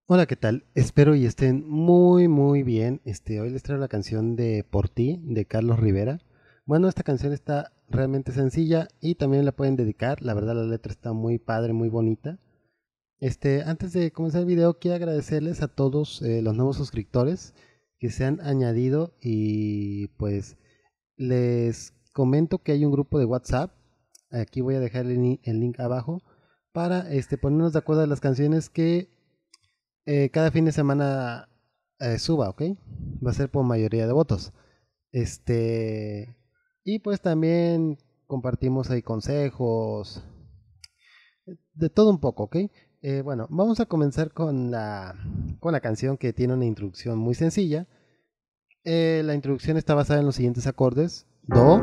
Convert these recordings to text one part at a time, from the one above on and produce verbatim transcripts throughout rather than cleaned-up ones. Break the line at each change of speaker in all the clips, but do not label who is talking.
Hola, ¿qué tal? Espero y estén muy, muy bien. Este, hoy les traigo la canción de Por ti, de Carlos Rivera. Bueno, esta canción está realmente sencilla y también la pueden dedicar. La verdad, la letra está muy padre, muy bonita. Este, antes de comenzar el video, quiero agradecerles a todos eh, los nuevos suscriptores que se han añadido y pues les comento que hay un grupo de WhatsApp. Aquí voy a dejar el, link- el link abajo para este, ponernos de acuerdo a las canciones que eh, cada fin de semana eh, suba, ¿ok? Va a ser por mayoría de votos. Este, y pues también compartimos ahí consejos, de todo un poco, ¿ok? Eh, bueno, vamos a comenzar con la, con la canción que tiene una introducción muy sencilla. Eh, la introducción está basada en los siguientes acordes: Do,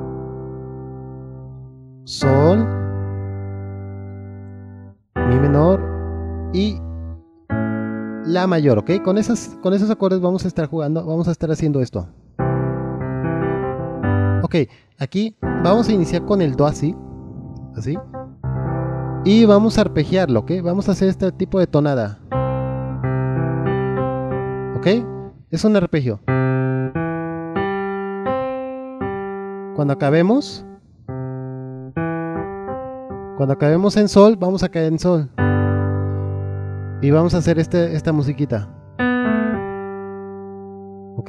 Sol, Mi menor y La mayor, ¿ok? Con, esas, con esos acordes vamos a estar jugando, vamos a estar haciendo esto. Ok, aquí vamos a iniciar con el Do así, así. Y vamos a arpegiarlo, ¿ok? Vamos a hacer este tipo de tonada. ¿Ok? Es un arpegio. Cuando acabemos, cuando acabemos en Sol, vamos a caer en Sol. Y vamos a hacer este, esta musiquita. ¿Ok?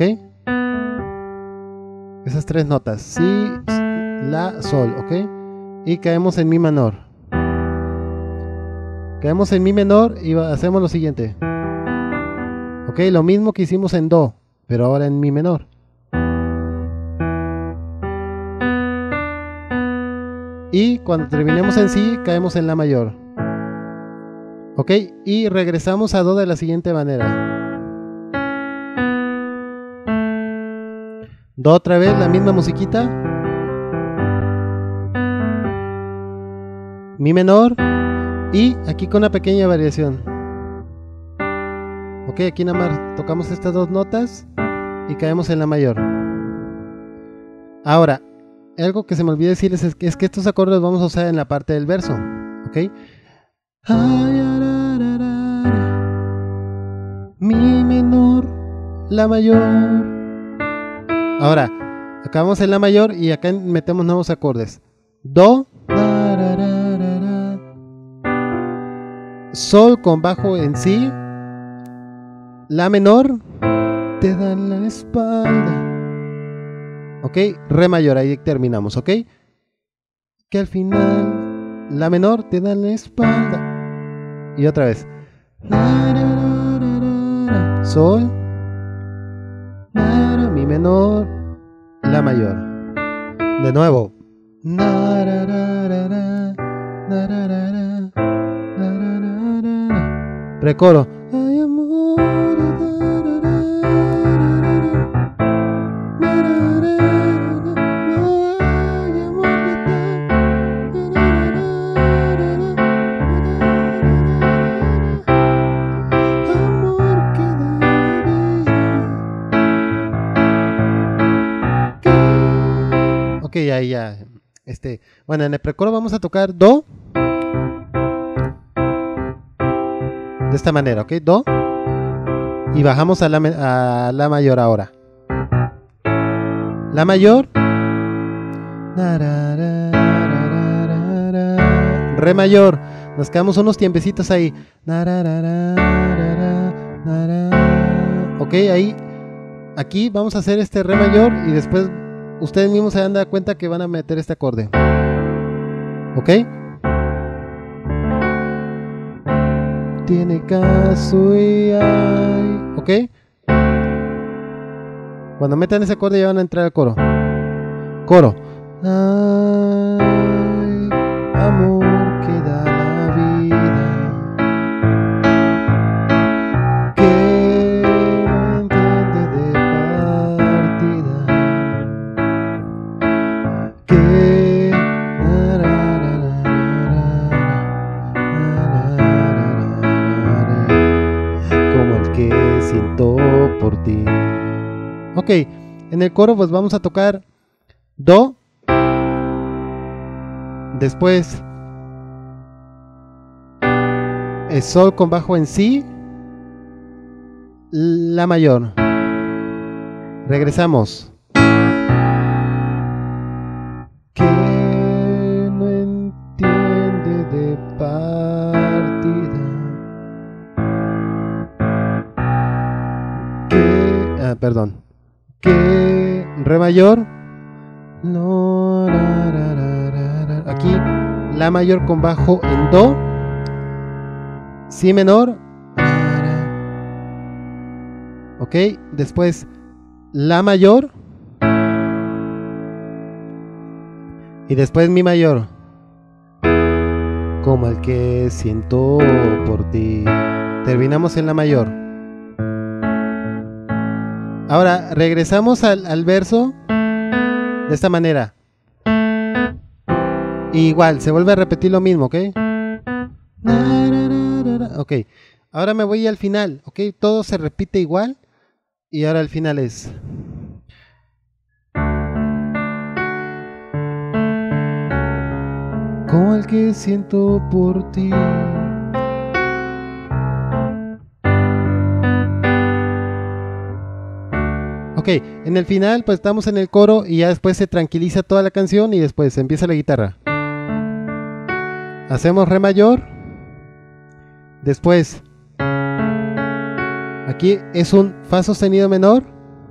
Esas tres notas. Si, La, Sol, ¿ok? Y caemos en Mi menor. Caemos en Mi menor y hacemos lo siguiente. Ok, lo mismo que hicimos en Do, pero ahora en Mi menor. Y cuando terminemos en Si, caemos en La mayor. Ok, y regresamos a Do de la siguiente manera. Do otra vez, la misma musiquita. Mi menor. Y aquí con una pequeña variación. Ok, aquí nada más tocamos estas dos notas y caemos en La mayor. Ahora, algo que se me olvidó decirles es que, es que estos acordes los vamos a usar en la parte del verso. Ok. Mi menor, La mayor. Ahora, acabamos en La mayor y acá metemos nuevos acordes. Do, Sol con bajo en Si, La menor, te dan la espalda. Ok, Re mayor, ahí terminamos, ok. Que al final, La menor, te dan la espalda. Y otra vez. Sol, Mi menor, La mayor. De nuevo. Precoro. Ay, amor. Ok, ahí ya. Este, bueno, en el precoro vamos a tocar Do. De esta manera, ¿ok? Do. Y bajamos a la, a la mayor ahora. La mayor. Re mayor. Nos quedamos unos tiempecitos ahí. Ok, ahí. Aquí vamos a hacer este Re mayor y después ustedes mismos se dan de cuenta que van a meter este acorde. ¿Ok? Tiene caso y hay. ¿Ok? Cuando metan ese acorde ya van a entrar al coro. Coro. Ay, amor que da la vida, que no entiende de partida, que como el que siento por ti. Ok, en el coro pues vamos a tocar Do, después el Sol con bajo en Si, la mayor. Regresamos. Que no entiende de partida. Que, ah, perdón. Que re mayor. No, ra, ra, ra, ra, ra. Aquí la mayor con bajo en do. Si menor. Ok, después la mayor y después mi mayor, como el que siento por ti. Terminamos en la mayor. Ahora regresamos al, al verso de esta manera. Igual, se vuelve a repetir lo mismo, ¿ok? Ok, ahora me voy al final, ¿ok? Todo se repite igual. Y ahora el final es... como el que siento por ti. Ok, en el final pues estamos en el coro y ya después se tranquiliza toda la canción y después empieza la guitarra. Hacemos re mayor. Después... aquí es un fa sostenido menor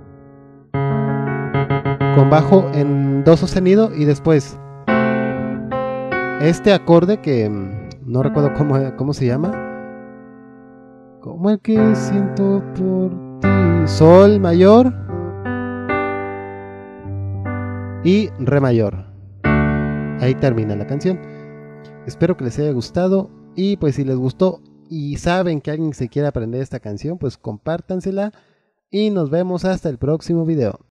con bajo en do sostenido y después este acorde que no recuerdo cómo, cómo se llama, como el que siento por ti, sol mayor y re mayor. Ahí termina la canción. Espero que les haya gustado y pues si les gustó y saben que alguien se quiere aprender esta canción, pues compártansela y nos vemos hasta el próximo video.